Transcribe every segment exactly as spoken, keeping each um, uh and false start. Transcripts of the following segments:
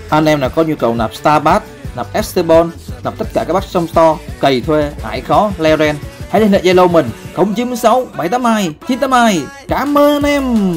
Anh em nào có nhu cầu nạp Starbass, nạp Esteban, nạp tất cả các bác trong store, cày thuê, hải khó, leo ren, hãy liên hệ Zalo mình không chín sáu bảy tám hai chín tám hai. Cảm ơn anh em.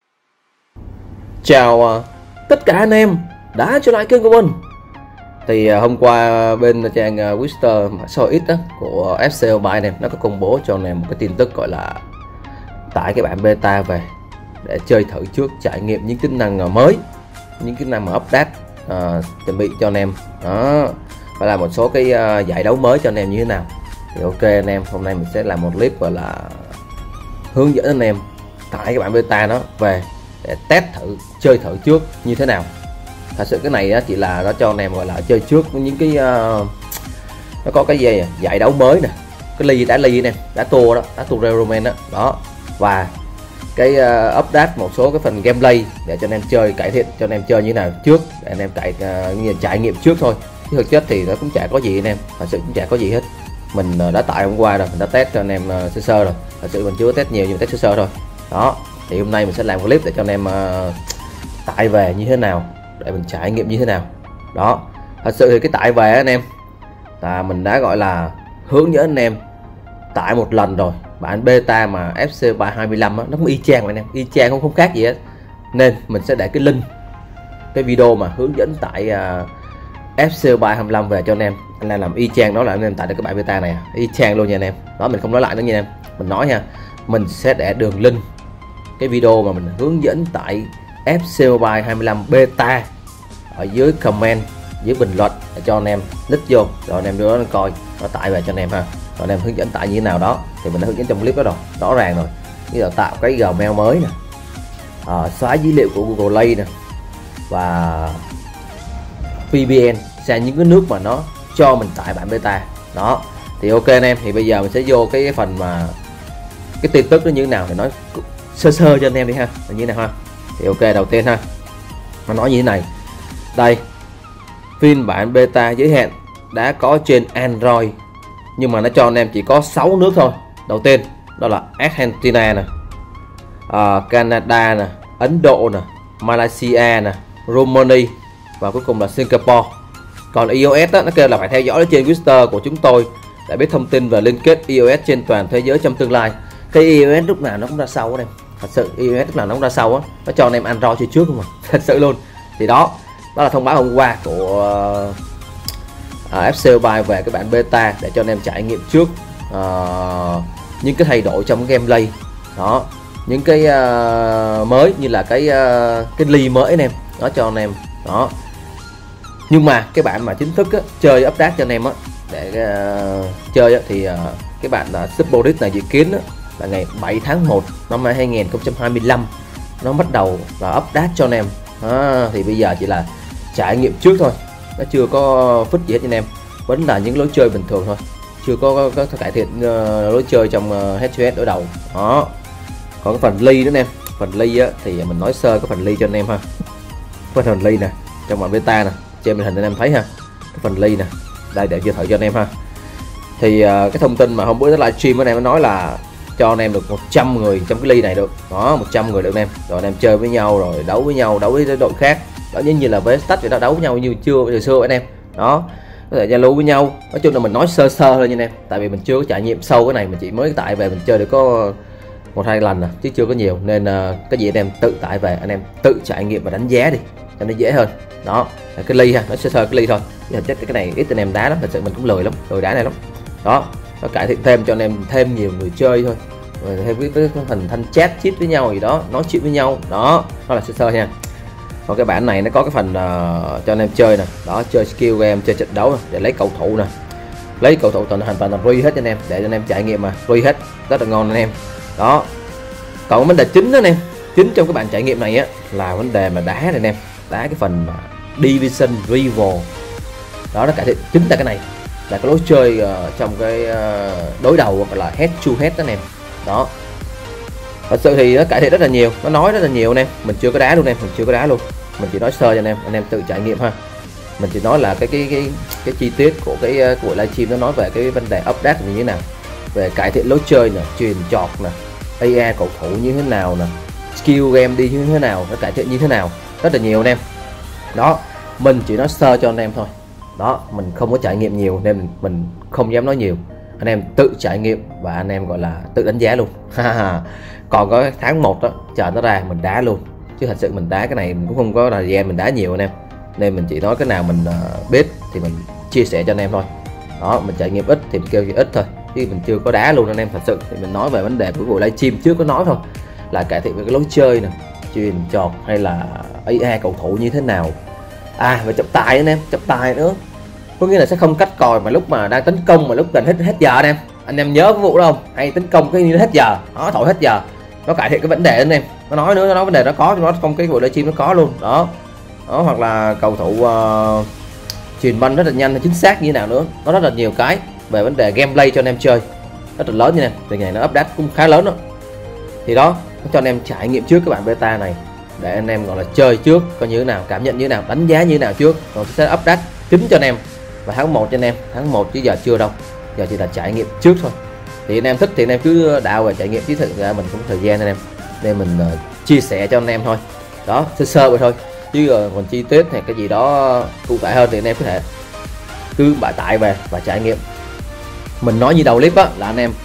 Chào uh, tất cả anh em đã trở lại kênh của mình. Thì uh, hôm qua bên trang uh, Twitter số ít đó, của ép xê Mobile này nó có công bố cho anh em một cái tin tức gọi là tải cái bản beta về để chơi thử trước, trải nghiệm những tính năng uh, mới, những tính năng mà update, uh, chuẩn bị cho anh em đó, và là một số cái uh, giải đấu mới cho anh em như thế nào. Thì ok anh em, hôm nay mình sẽ làm một clip gọi là hướng dẫn anh em tải cái bản beta đó về để test thử, chơi thử trước như thế nào. Thật sự cái này á, chỉ là nó cho anh em gọi là chơi trước những cái uh, nó có cái gì giải đấu mới nè, cái ly đá ly nè, đá tua đó, đá tua Roman đó, đó, và cái uh, update một số cái phần gameplay để cho anh em chơi, cải thiện cho anh em chơi như thế nào trước, để anh em cải uh, trải nghiệm trước thôi. Chứ thực chất thì nó cũng chả có gì anh em, thật sự cũng chả có gì hết. Mình uh, đã tải hôm qua rồi, mình đã test cho anh em uh, sơ sơ rồi, thật sự mình chưa có test nhiều nhưng mà test sơ sơ thôi. Đó, thì hôm nay mình sẽ làm clip để cho anh em uh, tải về như thế nào, để mình trải nghiệm như thế nào. Đó, thật sự thì cái tải về anh em là mình đã gọi là hướng dẫn anh em tải một lần rồi. Bản beta mà ép xê Mobile hai mươi lăm á, nó cũng y chang anh em, y chang, không không khác gì hết. Nên mình sẽ để cái link cái video mà hướng dẫn tải uh, ép xê Mobile hai mươi lăm về cho anh em. Anh em làm y chang đó là anh em tải được cái bản beta này, y chang luôn nha anh em. Đó, mình không nói lại nữa nha anh em, mình nói ha, mình sẽ để đường link cái video mà mình hướng dẫn tải ép xê Mobile hai mươi lăm beta ở dưới comment, dưới bình luận để cho anh em click vô, rồi anh em đưa nó coi nó tải về cho anh em ha. Rồi anh em hướng dẫn tải như thế nào đó thì mình đã hướng dẫn trong clip đó rồi, rõ ràng rồi. Như là tạo cái Gmail mới nè, à, xóa dữ liệu của Google Play nè, và vê pê en sang những cái nước mà nó cho mình tải bản beta. Đó, thì ok anh em, thì bây giờ mình sẽ vô cái phần mà cái tin tức nó như thế nào thì nói sơ sơ cho anh em đi ha, là như thế nào ha. Thì ok, đầu tiên ha, nó nói như thế này. Đây, phiên bản beta giới hạn đã có trên Android, nhưng mà nó cho anh em chỉ có sáu nước thôi. Đầu tiên đó là Argentina nè, uh, Canada nè, Ấn Độ nè, Malaysia nè, Romania và cuối cùng là Singapore. Còn iOS đó, nó kêu là phải theo dõi trên Twitter của chúng tôi để biết thông tin về liên kết iOS trên toàn thế giới trong tương lai. Cái iOS lúc nào nó cũng ra sau anh em, thật sự iOS lúc nào nó cũng ra sau á, nó cho anh em Android chơi trước không mà, thật sự luôn. Thì đó, đó là thông báo hôm qua của uh, ép xê Mobile về cái bản beta để cho anh em trải nghiệm trước uh, những cái thay đổi trong cái gameplay đó, những cái uh, mới như là cái uh, cái ly mới anh em, nó cho anh em đó. Nhưng mà cái bản mà chính thức á, chơi update cho anh em á, để uh, chơi á, thì uh, cái bản là Super Disc này dự kiến á, là ngày bảy tháng một năm hai nghìn không trăm hai mươi lăm nó bắt đầu là update cho anh em. À, thì bây giờ chỉ là trải nghiệm trước thôi, nó chưa có phức gì hết anh em, vẫn là những lối chơi bình thường thôi, chưa có, có, có cải thiện uh, lối chơi trong uh, head to head đối đầu đó. Còn cái phần ly nữa anh em, phần ly á, thì mình nói sơ cái phần ly cho anh em ha. Cái phần ly nè, trong bản beta nè, trên màn hình anh em thấy ha, cái phần ly nè, đây để chơi thử cho anh em ha. Thì uh, cái thông tin mà hôm bữa livestream stream anh em nó nói là cho anh em được một trăm người trong cái ly này được đó, một trăm người được anh em, rồi anh em chơi với nhau, rồi đấu với nhau, đấu với đội khác đó, giống như là với Start thì nó đấu với nhau như chưa hồi xưa anh em đó, có thể giao lưu với nhau. Nói chung là mình nói sơ sơ thôi nha anh em, tại vì mình chưa có trải nghiệm sâu cái này, mình chỉ mới tải về mình chơi được có một hai lần à, chứ chưa có nhiều, nên uh, cái gì anh em tự tải về, anh em tự trải nghiệm và đánh giá đi cho nó dễ hơn. Đó, cái ly ha, nói sơ sơ cái ly thôi, chứ thực chất cái này ít anh em đá lắm, thật sự mình cũng lười lắm, lười đá này lắm. Đó, nó cải thiện thêm cho anh em thêm nhiều người chơi thôi, rồi thêm với cái phần thanh chat chít với nhau gì đó, nói chuyện với nhau đó, đó là sơ sơ nha. Còn cái bản này nó có cái phần uh, cho anh em chơi nè, đó, chơi skill game, chơi trận đấu nè, để lấy cầu thủ nè, lấy cầu thủ toàn hoàn toàn là free hết cho anh em, để cho anh em trải nghiệm mà free hết, rất là ngon anh em. Đó, còn vấn đề chính đó anh em, chính trong cái bản trải nghiệm này á là vấn đề mà đá này anh em, đá cái phần mà Division Rival đó, nó cải thiện chính là cái này, là cái lối chơi uh, trong cái uh, đối đầu gọi là head to head đó anh em. Đó, thật sự thì nó cải thiện rất là nhiều, nó nói rất là nhiều anh em, mình chưa có đá luôn anh em, mình chưa có đá luôn, mình chỉ nói sơ cho anh em, anh em tự trải nghiệm ha. Mình chỉ nói là cái cái cái cái chi tiết của cái của buổi livestream nó nói về cái vấn đề update như thế nào, về cải thiện lối chơi nè, truyền chọt nè, a i cầu thủ như thế nào nè, skill game đi như thế nào, nó cải thiện như thế nào, rất là nhiều anh em. Đó, mình chỉ nói sơ cho anh em thôi. Đó, mình không có trải nghiệm nhiều nên mình, mình không dám nói nhiều. Anh em tự trải nghiệm và anh em gọi là tự đánh giá luôn. Còn có tháng một đó chờ nó ra mình đá luôn, chứ thật sự mình đá cái này mình cũng không có thời gian mình đá nhiều anh em, nên mình chỉ nói cái nào mình uh, biết thì mình chia sẻ cho anh em thôi. Đó, mình trải nghiệm ít thì mình kêu ít thôi, chứ mình chưa có đá luôn anh em. Thật sự thì mình nói về vấn đề của buổi livestream trước có nói thôi, là cải thiện về cái lối chơi nè, chuyền chọt hay là a a cầu thủ như thế nào. À, và trọng tài anh em, trọng tài nữa, có nghĩa là sẽ không cắt còi mà lúc mà đang tấn công mà lúc gần hết hết giờ anh em. Anh em nhớ cái vụ đó không? Hay tấn công cái như hết giờ, đó thổi hết giờ, nó cải thiện cái vấn đề anh em. Nó nói nữa, nó nói vấn đề nó có, nó trong cái buổi livestream nó có luôn đó. Đó, hoặc là cầu thủ uh, chuyền banh rất là nhanh, chính xác như thế nào nữa, nó rất là nhiều cái về vấn đề gameplay cho anh em chơi rất là lớn như này. Từ ngày nó update cũng khá lớn đó, thì đó nó cho anh em trải nghiệm trước các bạn beta này để anh em gọi là chơi trước coi như thế nào, cảm nhận như thế nào, đánh giá như thế nào trước, rồi sẽ update chính cho anh em và tháng một cho anh em. Tháng một chứ giờ chưa đâu, giờ chỉ là trải nghiệm trước thôi. Thì anh em thích thì anh em cứ đạo và trải nghiệm, chứ thực ra mình cũng có thời gian anh em, nên mình uh, chia sẻ cho anh em thôi. Đó, sơ sơ vậy thôi, chứ uh, còn chi tiết hay cái gì đó cụ thể hơn thì anh em có thể cứ bả tải về và trải nghiệm. Mình nói như đầu clip á, là anh em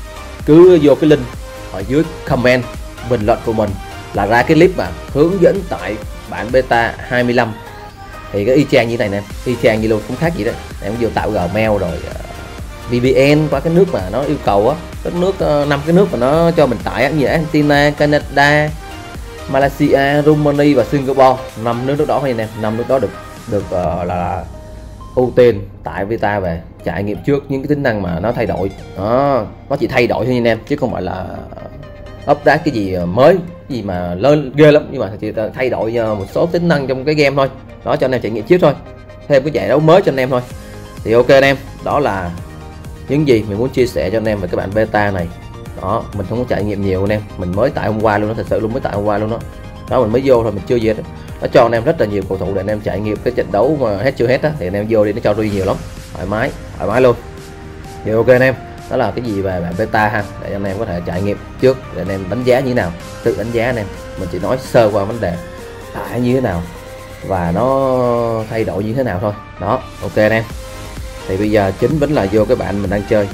cứ vô cái link ở dưới comment bình luận của mình là ra cái clip mà hướng dẫn tải bản beta hai mươi lăm, thì cái y chang như này nè, y chang như luôn, không khác gì đấy. Em vô tạo Gmail rồi uh, vê pê en qua cái nước mà nó yêu cầu á, các nước năm uh, cái nước mà nó cho mình tải á, như Argentina, Canada, Malaysia, Romania và Singapore. Năm nước đó thôi anh em, năm nước đó được được uh, là, là ưu tiên tải beta về trải nghiệm trước những cái tính năng mà nó thay đổi. Đó, nó chỉ thay đổi thôi anh em, chứ không phải là update cái gì mới, cái gì mà lớn ghê lắm, nhưng mà chỉ thay đổi một số tính năng trong cái game thôi. Đó, cho anh em trải nghiệm trước thôi, thêm cái giải đấu mới cho anh em thôi. Thì ok anh em, đó là những gì mình muốn chia sẻ cho anh em về các bạn beta này. Đó, mình không có trải nghiệm nhiều anh em, mình mới tải hôm qua luôn đó, thật sự luôn, mới tải hôm qua luôn đó. Đó, mình mới vô thôi, mình chưa gì hết. Nó cho anh em rất là nhiều cầu thủ để anh em trải nghiệm cái trận đấu mà hết chưa hết á, thì anh em vô đi, nó cho free nhiều lắm, thoải mái thoải mái luôn. Thì ok anh em, đó là cái gì về bạn beta ha, để anh em có thể trải nghiệm trước để anh em đánh giá như thế nào, tự đánh giá anh em. Mình chỉ nói sơ qua vấn đề tải như thế nào và nó thay đổi như thế nào thôi. Đó, ok anh em. Thì bây giờ chính vẫn là vô cái bạn mình đang chơi.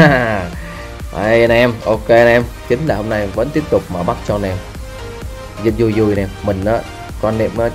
Đây anh em, ok anh em, chính là hôm nay vẫn tiếp tục mở bắt cho anh em dịch vui vui anh em. Mình đó, con em á,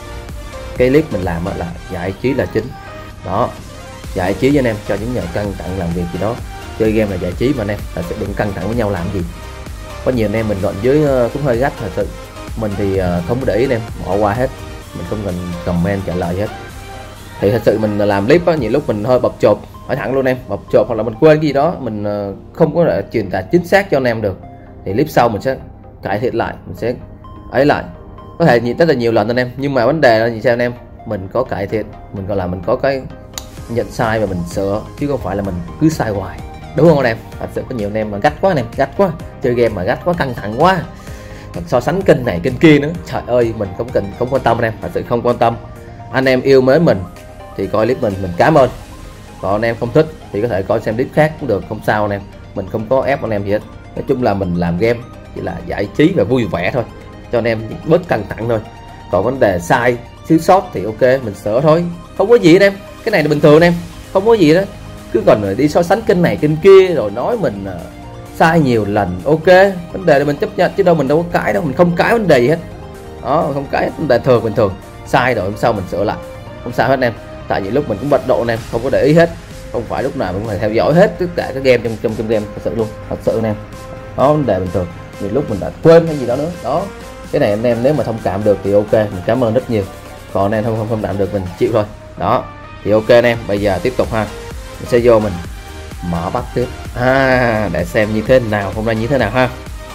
cái clip mình làm là giải trí là chính. Đó, giải trí với anh em, cho những nhà căng thẳng làm việc gì đó, chơi game là giải trí mà anh em, là sẽ đừng căng thẳng với nhau làm gì. Có nhiều anh em mình gọi dưới cũng hơi gắt thật sự, mình thì không để ý anh em, bỏ qua hết, mình không cần comment trả lời hết. Thì thật sự mình làm clip á, nhiều lúc mình hơi bập chộp, hỏi thẳng luôn em, bập chộp hoặc là mình quên cái gì đó, mình không có thể truyền tải chính xác cho anh em được, thì clip sau mình sẽ cải thiện lại, mình sẽ ấy lại, có thể nhìn rất là nhiều lần anh em. Nhưng mà vấn đề là gì sao anh em, mình có cải thiện, mình gọi là mình có cái nhận sai và mình sửa, chứ không phải là mình cứ sai hoài, đúng không anh em? Thật sự có nhiều anh em mà gắt quá anh em, gắt quá, chơi game mà gắt quá, căng thẳng quá, so sánh kênh này kênh kia nữa, trời ơi, mình không cần, không quan tâm anh em, thật sự không quan tâm. Anh em yêu mến mình thì coi clip mình, mình cảm ơn. Còn anh em không thích thì có thể coi xem clip khác cũng được, không sao anh em, mình không có ép anh em gì hết. Nói chung là mình làm game chỉ là giải trí và vui vẻ thôi, cho anh em bớt căng thẳng thôi. Còn vấn đề sai thiếu sót thì ok, mình sửa thôi, không có gì anh em, cái này là bình thường anh em, không có gì đó. Cứ còn đi so sánh kênh này kênh kia rồi nói mình uh, sai nhiều lần, ok, vấn đề là mình chấp nhận chứ đâu, mình đâu có cãi đâu, mình không cãi vấn đề gì hết. Đó, không cãi, vấn đề thường bình thường, sai rồi hôm sau mình sửa lại, không sao hết anh em. Tại vì lúc mình cũng bận rộn anh em, không có để ý hết, không phải lúc nào mình cũng phải theo dõi hết tất cả các game trong trong trong game, thật sự luôn, thật sự anh em. Đó, vấn đề bình thường, vì lúc mình đã quên hay gì đó nữa. Đó, cái này anh em nếu mà thông cảm được thì ok, mình cảm ơn rất nhiều. Còn anh em không không thông cảm được mình chịu thôi. Đó, thì ok anh em, bây giờ tiếp tục ha, mình sẽ vô mình mở bắt tiếp à, để xem như thế nào, hôm nay như thế nào ha.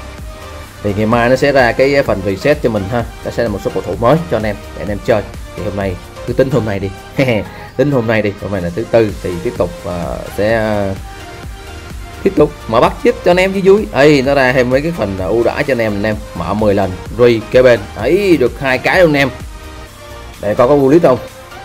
Thì ngày mai nó sẽ ra cái phần reset cho mình ha, nó sẽ là một số cầu thủ mới cho anh em để anh em chơi. Thì hôm nay cứ tính hôm nay đi, tính hôm nay đi, hôm nay là thứ tư thì tiếp tục uh, sẽ uh, tiếp tục mở bắt tiếp cho anh em vui vui. Ấy nó ra thêm mấy cái phần ưu đãi cho anh em, anh em mở mười lần re kế bên ấy được hai cái luôn anh em. Để coi có gulit không.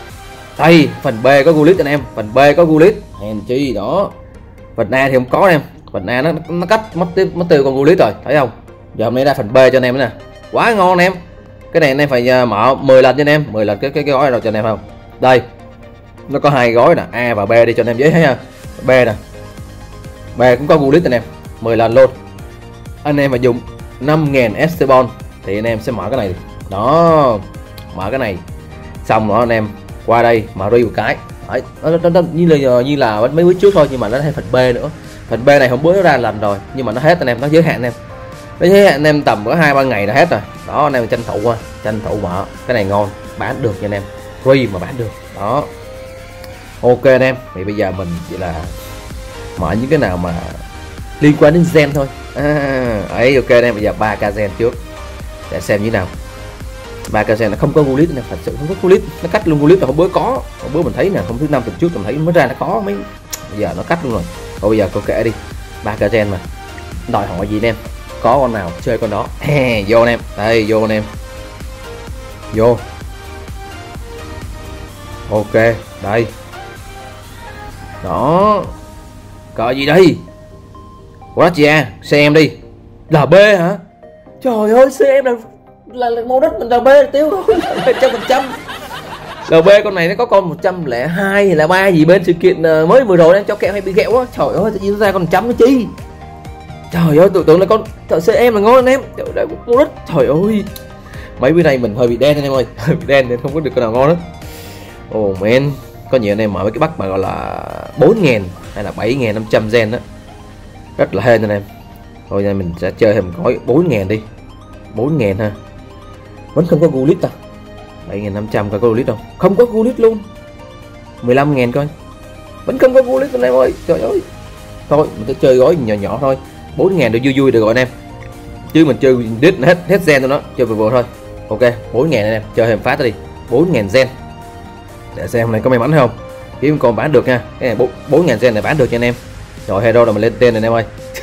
Đây phần B có gulit anh em, phần B có gulit, hèn chi đó. Phần A thì không có anh em, phần A nó nó cắt mất tiêu mất tiêu con gulit rồi, thấy không? Giờ hôm nay ra phần B cho anh em nè, quá ngon anh em. Cái này anh em phải mở mười lần cho anh em, mười lần cái cái, cái gói rồi cho anh em không. Đây nó có hai gói nè, A và B đi cho anh em dễ thấy ha. B nè, B cũng có Gulit anh em, mười lần luôn. Anh em mà dùng năm nghìn Esteban thì anh em sẽ mở cái này đó, mở cái này xong rồi anh em qua đây mà review cái đấy, nó, nó, nó như là như là mấy bữa trước thôi, nhưng mà nó thêm phần B nữa. Phần B này hôm bữa nó ra lần rồi nhưng mà nó hết anh em, nó giới hạn anh em, nó giới hạn anh em tầm có hai ba ngày là hết rồi đó. Anh em tranh thủ qua, tranh thủ mở cái này ngon, bán được nha anh em, free mà bán được đó. Ok anh em, thì bây giờ mình chỉ là mở những cái nào mà liên quan đến gen thôi à, ấy. Ok anh em, bây giờ ba k gen trước để xem như nào. Ba k gen nó không có Gulit nè, thật sự không có Gulit, nó cắt luôn Gulit rồi. Hôm bữa có, hôm bữa mình thấy nè, hôm thứ năm tuần trước mình thấy mới ra nó có mấy, bây giờ nó cắt luôn rồi. Thôi bây giờ cô kệ đi, ba k gen mà đòi hỏi gì anh em, có con nào chơi con đó. Vô anh em, đây vô anh em, vô. Ok đây đó, có gì đây, Gratia xem đi, lờ bê hả? Trời ơi, xem là là, là màu đất mình lờ bê tiêu rồi, trăm phần trăm. lờ bê con này nó có con một trăm lẻ hai hay là ba gì bên sự kiện mới vừa rồi đang cho kẹo hay bị ghẹo á. Trời ơi, tự nhiên nó ra con trăm cái chi. Trời ơi, tưởng tượng là con thợ xê em là ngon anh em. Trời ơi, màu đất. Trời ơi, mấy bữa nay mình hơi bị đen anh em ơi, hơi bị đen nên không có được con nào ngon hết. Oh man, có nhiều anh em mở mấy cái bắt mà gọi là bốn nghìn hay là bảy nghìn năm trăm gen đó, rất là hên anh em. Thôi nha, mình sẽ chơi thêm gói bốn nghìn đi, bốn nghìn ha. Vẫn không có Gulit à? bảy nghìn năm trăm coi có Gulit không? Không có Gulit luôn. mười lăm nghìn coi. Vẫn không có Gulit anh em ơi. Trời ơi. Thôi mình sẽ chơi gói nhỏ nhỏ thôi, bốn nghìn được vui vui được rồi anh em. Chứ mình chơi đít hết hết gen thôi đó, chơi vừa vừa thôi. Ok, bốn nghìn anh em, chơi thêm phát đi. bốn nghìn gen. Để xem này có may mắn không. Kiếm con bán được nha. Cái này bốn nghìn gen này bán được cho anh em. Rồi hero rồi mình lên tên rồi anh em ơi.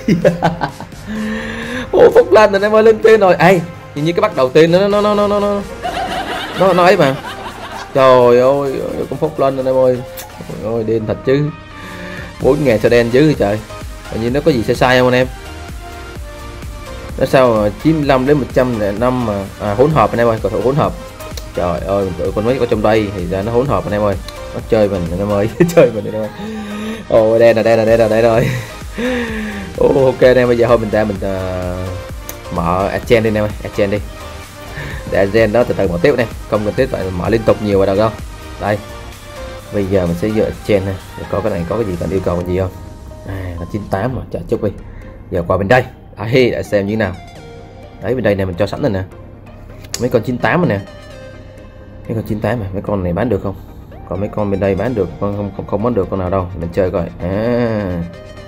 Ô Phúc Lan rồi anh em ơi, lên tên rồi. Ê, nhìn như cái bắt đầu tiên nó nó nó nó nó nó nó nó ấy mà. Trời ơi, con Phúc Lan anh em ơi. Trời ơi, điên thật chứ. bốn nghìn sao đen chứ trời. Tự nhiên nó có gì sai sai không anh em? Nó sao mà chín mươi lăm đến một trăm lẻ năm mà à, hỗn hợp anh em ơi, cầu thủ hỗn hợp. Trời ơi, mình tưởng con mấy có trong đây thì ra nó hỗn hợp anh em ơi. Nó chơi mình anh em ơi, chơi mình anh em ơi. Ồ, đen là đen là đen là đen rồi. Ồ, ok anh em, bây giờ thôi mình ra mình uh, mở Adgen đi anh em ơi, Adgen đi. Để Adgen đó từ từ mở tiếp anh em, không cần tiếp phải mở liên tục nhiều vào đâu đâu. Đây. Bây giờ mình sẽ dựa Adgen này, để coi cái này có cái gì cần yêu cầu cái gì không. À, là chín mươi tám mà, chờ chút đi. Giờ qua bên đây. Đấy, để xem như thế nào. Đấy, bên đây này mình cho sẵn rồi nè. Mấy con chín mươi tám rồi nè. Mấy con chín mươi tám này, mấy con này bán được không? Còn mấy con bên đây bán được, con không không, không bán được con nào đâu. Mình chơi coi. À.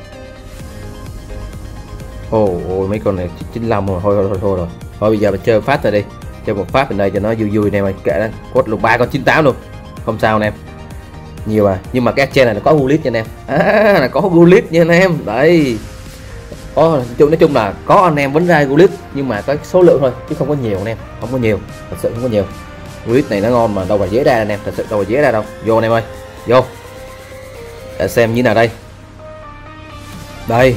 Ồ, oh, mấy con này chín mươi lăm rồi, thôi thôi thôi thôi rồi. Thôi bây giờ mình chơi phát rồi đi. Chơi một phát bên đây cho nó vui vui nè mày, kệ đó. Cốt luôn ba con chín mươi tám luôn. Không sao anh em. Nhiều à, nhưng mà cái Adgen này nó có Gulit nha anh em. À, là có Gulit nha anh em. Đấy. Có, nói chung là có anh em vẫn ra Gulit nhưng mà có số lượng thôi chứ không có nhiều anh em, không có nhiều, thật sự không có nhiều. Gulit này nó ngon mà đâu phải dễ ra anh em, thật sự đâu phải dễ ra đâu. Vô anh em ơi, vô. Để xem như nào đây. Đây.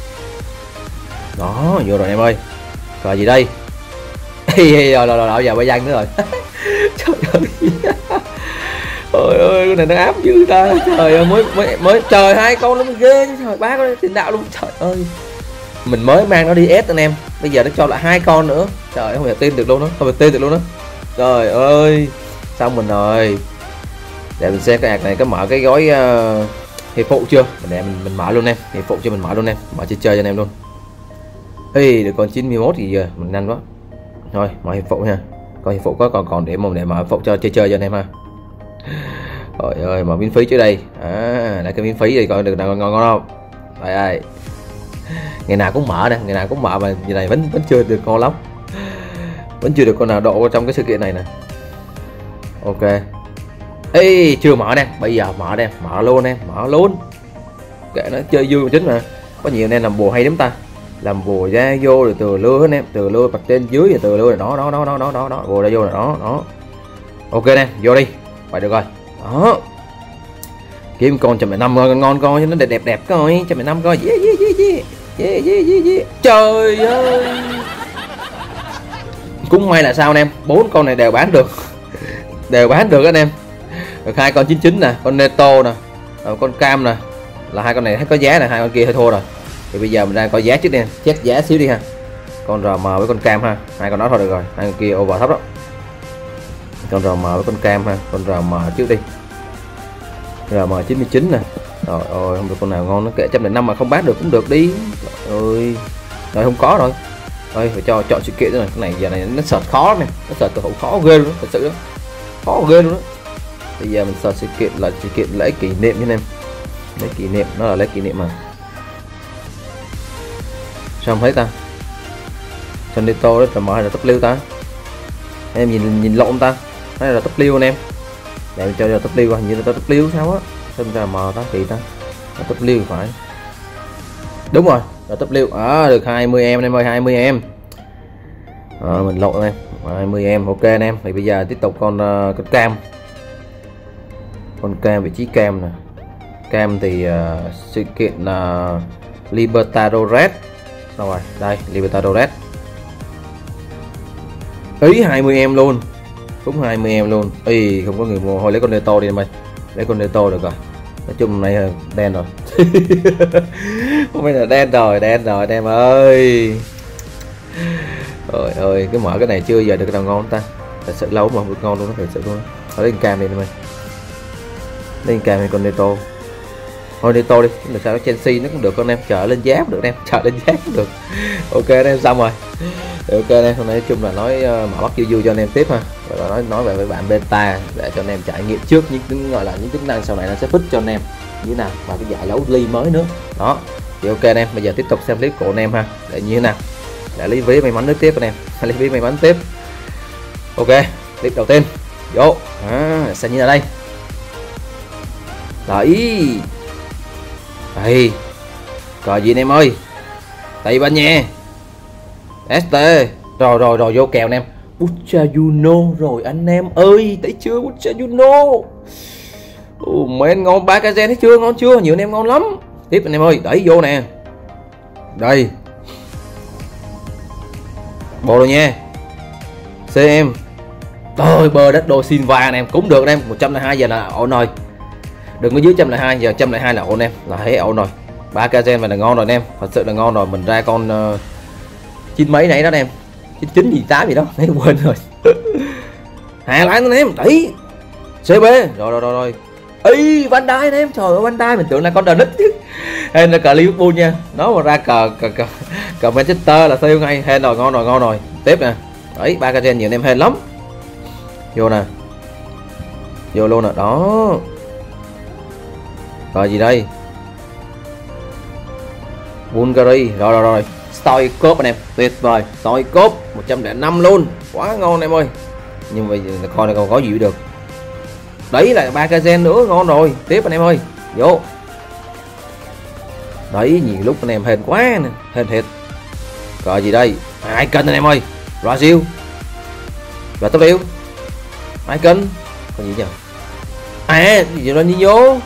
Đó, vô rồi anh em ơi. Rồi gì đây? rồi rồi rồi giờ bây giờ nữa rồi. Trời ơi. Trời ơi, cái này nó áp dữ ta. Trời ơi, mới mới mới trời hai con nó mới ghê chứ trời, ba con tiền đạo luôn. Trời ơi. Mình mới mang nó đi ép anh em, bây giờ nó cho lại hai con nữa. Trời ơi, không thể tin được luôn đó, không thể tin được luôn đó. Trời ơi, xong mình rồi. Để mình xem cái hạt này có mở cái gói uh, hiệp phụ chưa? Để mình mình mở luôn em, hiệp phụ cho mình mở luôn em, mở chơi chơi cho anh em luôn. Ê, được con chín mươi mốt thì giờ mình nhanh quá. Thôi, mở hiệp phụ nha. Coi hiệp phụ có còn còn để mà để mở phụ cho chơi chơi cho anh em ha. Trời ơi, mở miễn phí trước đây. À, lại cái miễn phí thì coi được nào ngon ngon không? Đây đây. Ngày nào cũng mở nè, ngày nào cũng mở mà như này vẫn vẫn chưa được ngon lắm. Vẫn chưa được con nào độ trong cái sự kiện này nè. Ok. Ê, chưa mở nè, bây giờ mở nè, mở luôn nè, mở luôn. Kệ nó chơi vui chính mà. Có nhiều anh em làm bùa hay lắm ta. Làm bùa ra vô rồi từ lưa hết em, từ lưa bật trên dưới rồi từ lưa rồi đó đó đó đó đó đó đó, bùa ra vô rồi đó đó. Ok nè, vô đi. Vậy được rồi. Đó. Kiếm con trăm mười năm ngon ngon coi cho nó đẹp đẹp đẹp coi, trăm mười năm coi. Yeah yeah yeah yeah. Yeah, yeah, yeah, yeah. Trời ơi. cũng may là sao anh em, bốn con này đều bán được đều bán được anh em. Được hai con chín chín nè, con Neto nè, con Cam nè, là hai con này thấy có giá nè, hai con kia hơi thua rồi. Thì bây giờ mình ra coi giá trước nè, check giá xíu đi ha. Con rờ em với con Cam ha, hai con đó thôi được rồi, hai con kia over thấp đó. Con rờ em với con Cam ha, con rờ em trước đi. rờ em chín mươi chín nè. Rồi ôi không được con nào ngon, nó kệ một trăm lẻ năm mà không bán được cũng được đi. Ơi. Rồi không có rồi. Thôi phải cho chọn sự kiện rồi, cái này giờ này nó search khó lắm nè, nó search từ khó ghê luôn, thật sự đó. Khó ghê luôn đó. Bây giờ mình search sự kiện là sự kiện lễ kỷ niệm như em. Lễ kỷ niệm, nó là lễ kỷ niệm mà. Sao không thấy ta? Sonito đó, mở hay là W ta? Em nhìn nhìn lộn ta. Hay là W anh em. Để mình cho ra W coi, hình như là W sao á. Xem ra mờ ta kỳ ta. Là W phải. Đúng rồi, là W. À được hai mươi em anh em ơi, hai mươi em. À, mình lộn em, hai mươi em. Ok anh em. Thì bây giờ tiếp tục con uh, con Cam. Con Cam vị trí Cam nè. Cam thì uh, sự kiện là uh, Libertadores. Đâu rồi, đây Libertadores. Ý hai mươi em luôn. Cũng hai mươi em luôn. Ý không có người mua, thôi lấy con Neto đi em ơi. Lấy con Neto được rồi. Nói chung này đen rồi. Không phải là đen rồi, đen rồi anh em ơi. Rồi ơi, cái mở cái này chưa giờ được cái nào ngon ta. Thật sự lâu mà không được ngon luôn, nó thật sự luôn. Thôi lấy Cam đi em ơi. Lấy Cam hay con Neto. Thôi Neto đi, là sao Chelsea nó cũng được con em, chờ lên giá cũng được em, chờ lên giá cũng được. Ok anh em xong rồi. Ok anh em, hôm nay nói chung là nói uh, mở bắt vui vui cho anh em tiếp ha. Và nói nói về với bạn beta để cho anh em trải nghiệm trước những tính gọi là những tính năng sau này nó sẽ fit cho anh em như thế nào, và cái giải đấu ly mới nữa. Đó. Thì ok anh em, bây giờ tiếp tục xem clip của anh em ha, để như thế nào. Để lấy ví may mắn nước tiếp anh em, lấy ví may mắn tiếp. Ok, clip đầu tiên. Vô. À, sẽ như là đây. Đấy. Đây. Rồi gì anh em ơi. Tây Ban Nha. ét tê. Rồi rồi rồi vô kèo anh em. Boca Juniors rồi anh em ơi, thấy chưa Boca Juniors. Ồ men ngon, ba cái gen thấy chưa, ngon chưa, nhiều anh em ngon lắm. Tiếp anh em ơi, đẩy vô nè. Đây. Bộ rồi nha. xê em. Trời bơ đất đô Silva anh em, cũng được anh em, một trăm lẻ hai giờ là ổn rồi. Đừng có dưới một trăm lẻ hai, giờ một trăm lẻ hai là ổn em, là thấy ổn rồi. ba ca gen này là ngon rồi anh em, thật sự là ngon rồi. Mình ra con uh, chín mấy nãy đó anh em, chín chín gì tám gì đó, thấy quên rồi. Hà Lan anh em, đấy. xê bê, rồi rồi rồi rồi. Ý Van Dijk anh em, trời ơi Van Dijk mình tưởng là con đờ nít chứ. Hay là cờ Liverpool nha, nó mà ra cờ cờ cờ, cờ Manchester là siêu ngay. Hay rồi, ngon rồi, ngon rồi. Tiếp nè. Đấy, ba ca gen nhiều anh em hên lắm. Vô nè. Vô luôn nè, đó. Rồi gì đây? Bulgari, rồi rồi rồi. Stoichkov anh em, tuyệt vời. Stoichkov một trăm lẻ năm luôn, quá ngon em ơi. Nhưng mà coi này còn có gì được. Đấy là ba ca gen nữa, ngon rồi. Tiếp anh em ơi, vô. Đấy, nhiều lúc anh em hên quá nè, hên thiệt. Rồi gì đây? Ai kênh anh em ơi. Brazil. Và tốt điêu. Ai kênh? Còn gì nhỉ? À, gì đó đi vô.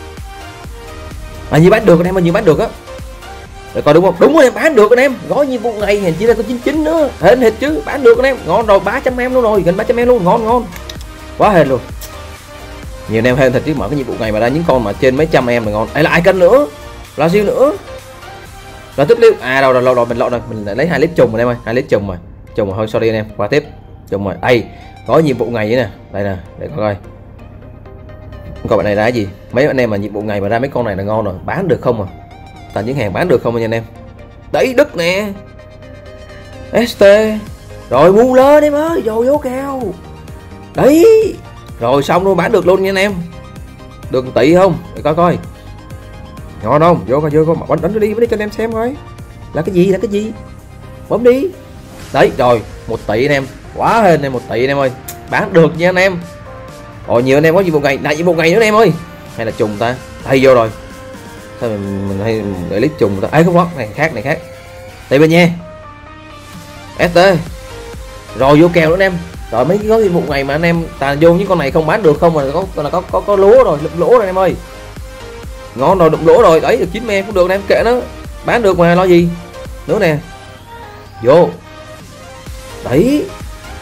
À như bán được anh em ơi, như bán được á. Để coi đúng không? Đúng rồi em, bán được anh em. Gói nhiệm vụ ngày hình chỉ là có chín chín nữa. Hên hệt chứ, bán được anh em. Ngon rồi, ba trăm em luôn rồi, gần ba trăm em luôn, ngon ngon. Quá hên luôn. Nhiều anh em hên thật chứ, mở cái nhiệm vụ ngày mà ra những con mà trên mấy trăm em là ngon. Ấy là ai cân nữa? Brazil nữa. Rồi tiếp clip. À đâu rồi, rồi, rồi mình lộn rồi, mình lại lấy hai clip trùng rồi em ơi, hai clip trùng rồi. Trùng rồi, thôi sorry anh em, qua tiếp. Trùng rồi. Đây, có nhiệm vụ ngày vậy nè. Đây nè, để coi coi. Con bạn này ra cái gì? Mấy anh em mà nhiệm vụ ngày mà ra mấy con này là ngon rồi, bán được không à? Toàn những hàng bán được không anh em? Đấy, Đức nè. ét tê. Rồi bu lên em ơi, rồi vô kèo. Đấy. Rồi xong luôn, bán được luôn nha anh em. Được tỷ không? Để coi coi. Ngon không? Vô coi, vô coi, bấm đánh đi, bấm đi cho anh em xem coi. Là cái gì? Là cái gì? Bấm đi. Đấy, rồi, một tỷ anh em. Quá hên em, một tỷ anh em ơi. Bán được nha anh em. Ồ nhiều anh em có gì một ngày, lại một ngày nữa anh em ơi. Hay là trùng ta? Hay vô rồi. Sao mình, mình hay để clip trùng ta? Ấy không có, này khác, này khác. Tây Ban Nha. ét tê. Rồi vô kèo nữa anh em. Rồi mấy cái có một ngày mà anh em tàn vô những con này không bán được không mà có là có có có lúa rồi, đụng lỗ rồi anh em ơi. Ngon rồi, đụng lỗ rồi, đấy được chín em cũng được anh em, kệ nó. Bán được mà lo gì. Nữa nè. Vô. Đấy.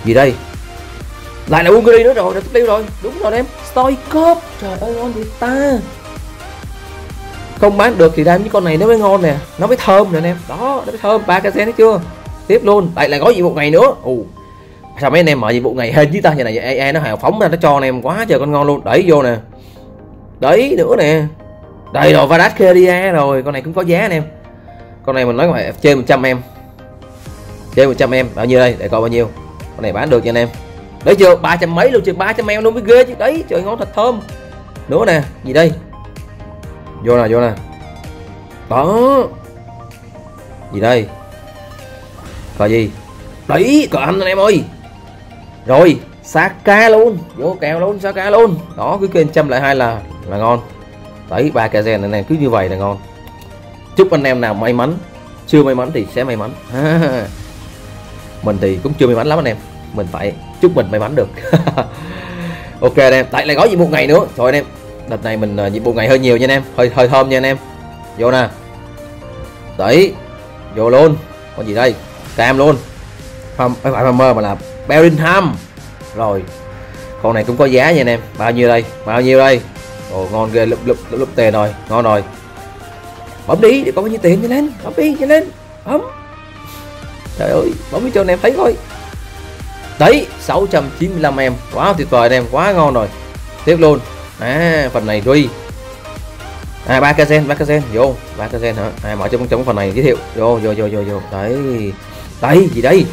Gì đây? Lại là Bulgari nữa rồi, là tiếp rồi. Đúng rồi em, Stoichkov. Trời ơi ngon vậy ta. Không bán được thì đem những con này nó mới ngon nè, nó mới thơm nè anh em. Đó, nó mới thơm. Ba cái thấy chưa? Tiếp luôn. Lại là gói nhiệm vụ ngày nữa. Ồ. Sao mấy anh em mở nhiệm vụ ngày hên chứ ta, như này a i nó hào phóng ra nó cho anh em quá trời con ngon luôn. Đẩy vô nè. Đấy nữa nè. Đây rồi, Varaskeria rồi, con này cũng có giá anh em. Con này mình nói là trên một trăm em. Trên một trăm em bao nhiêu đây? Để coi bao nhiêu. Con này bán được cho anh em. Đấy chưa? ba trăm mấy luôn, chừng ba trăm em luôn mới ghê chứ. Đấy, trời ngon thật thơm. Nữa nè, gì đây? Vô nè, vô nè. Đó. Gì đây? Coi gì? Đấy, có anh anh em ơi. Rồi, Saka luôn, vô kèo luôn, Saka luôn. Đó, cứ kênh trăm lại hai là là ngon. Đấy, ba cái gen anh em cứ như vậy là ngon. Chúc anh em nào may mắn, chưa may mắn thì sẽ may mắn. Mình thì cũng chưa may mắn lắm anh em. Mình phải chúc mình may mắn được. Ok anh em, tại lại gói nhiệm vụ ngày nữa. Rồi anh em, đợt này mình uh, nhiệm vụ ngày hơi nhiều nha anh em, hơi hơi thơm nha anh em. Vô nè. Đấy, vô luôn. Còn gì đây? Cam luôn. Không phải Farmer mà là Bellingham. Rồi. Con này cũng có giá nha anh em. Bao nhiêu đây? Bao nhiêu đây? Ồ ngon ghê, lúc lúc lúc tiền rồi, ngon rồi. Bấm đi để có bao nhiêu tiền cho lên, bấm đi cho lên. Bấm. Trời ơi, bấm đi cho anh em thấy thôi. Đấy, sáu trăm chín mươi lăm em. Quá tuyệt vời anh em, quá ngon rồi. Tiếp luôn. À, phần này Rui. À, ba cái gen, ba cái gen, vô, ba cái gen hả? À, mở trong trong phần này giới thiệu. Vô vô vô vô vô. Đấy. Đây, gì đây?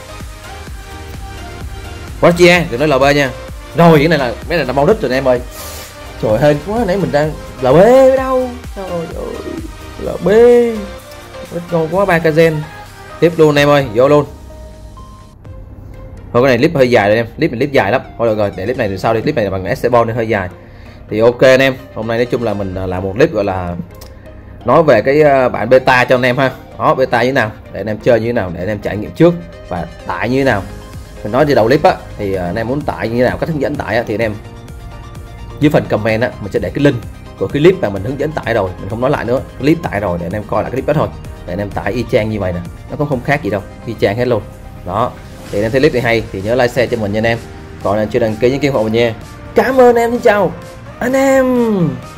Quachia, đừng nói lờ bê nha. Rồi, cái này là cái này là bonus rồi anh em ơi. Trời hên quá, nãy mình đang lờ bê ở đâu? Trời ơi, lờ bê. Rất ngon quá, ba cái gen. Tiếp luôn anh em ơi, vô luôn. Thôi cái này clip hơi dài rồi em, clip này clip dài lắm. Thôi được rồi, để clip này từ sau đi, clip này là bằng Esteban nên hơi dài. Thì ok anh em, hôm nay nói chung là mình làm một clip gọi là nói về cái bản beta cho anh em ha. Đó, beta như thế nào, để anh em chơi như thế nào, để anh em trải nghiệm trước và tải như thế nào. Mình nói từ đầu clip á, thì anh em muốn tải như thế nào, cách hướng dẫn tải á, thì anh em dưới phần comment á, mình sẽ để cái link của cái clip mà mình hướng dẫn tải rồi, mình không nói lại nữa, clip tải rồi để anh em coi lại cái clip đó thôi, để anh em tải y chang như vậy nè, nó cũng không khác gì đâu, y chang hết luôn. Đó, thì anh em thấy clip này hay thì nhớ like share cho mình nha anh em, còn anh chưa đăng ký nhấn ký ủng hộ mình nha. Cảm ơn em, xin chào anh em.